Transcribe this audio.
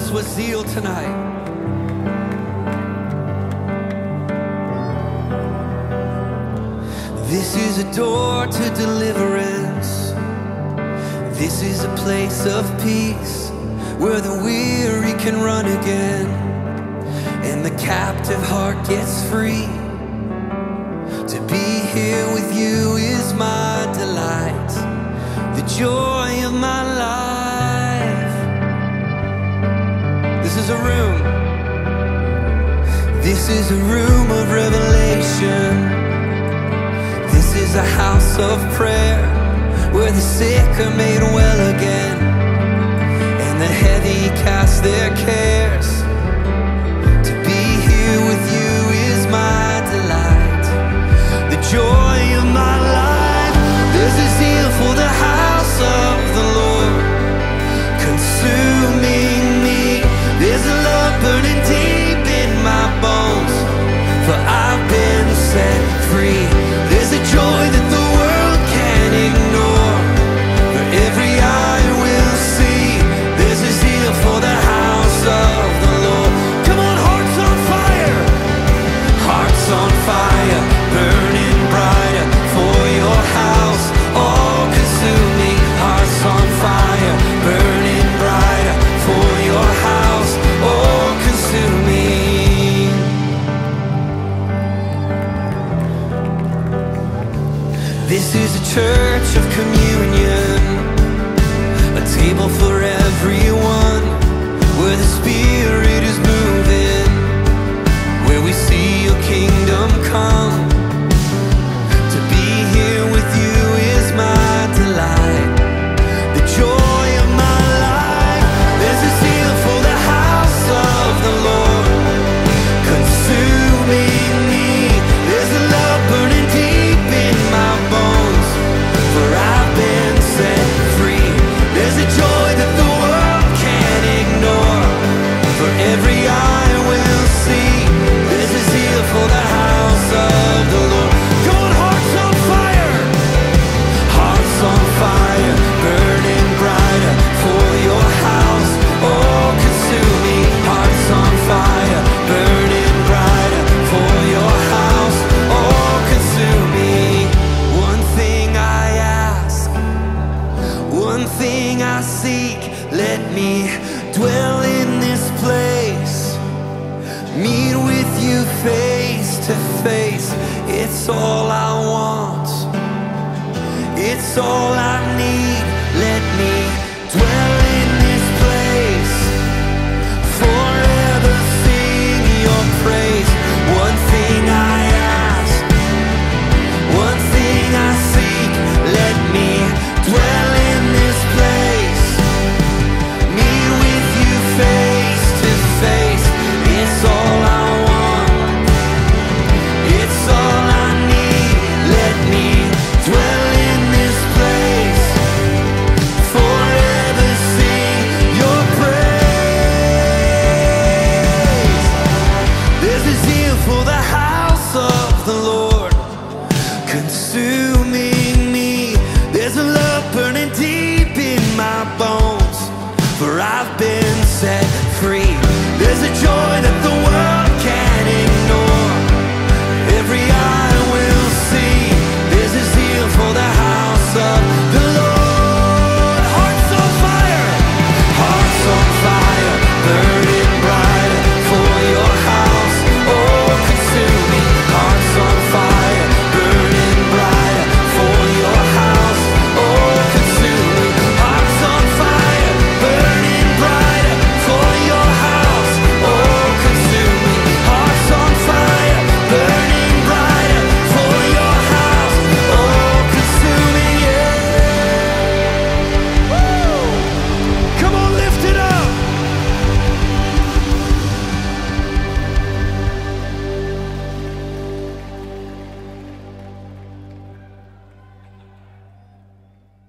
us with zeal tonight. This is a door to deliverance. This is a place of peace where the weary can run again and the captive heart gets free. To be here with you is my delight, the joy of my life. This is a room. This is a room of revelation. This is a house of prayer where the sick are made well again and the heavy cast their cares. To be here with you is my delight, the joy of my life. There's a zeal for the house of the Lord consuming me. There's a love burning deep in my bones, for I've been set free. There's a joy that the world can't ignore, for every eye will see. There's a zeal for the house of the Lord. Come on, hearts on fire, hearts on fire, burning brighter for your house, all consuming. Hearts on fire, burning brighter for your house, all consuming. This is a church of communion, a table for everyone, where the Spirit is moving, where we see your kingdom come. To be here with you is my delight, the joy of my life. There's a zeal for the house of the Lord consuming me. There's a love burning deep in my bones, for I've been set free. There's a joy that the world can't ignore, for every eye will see. There's a zeal for the house of the Lord. Come on, hearts on fire, hearts on fire, burning brighter for your house, all consuming. Hearts on fire, burning brighter for your house, all consuming. One thing I ask, one thing I seek, let me dwell in this place, meet with you face to face. It's all I want, it's all I need. Let me dwell in this place, forever sing your praise. One thing I ask, one thing I seek, let me dwell in this place, meet with you face to face. It's all I want, it's all I need. Let me dwell in this place, forever sing your praise. There's a zeal for the house of the Lord consume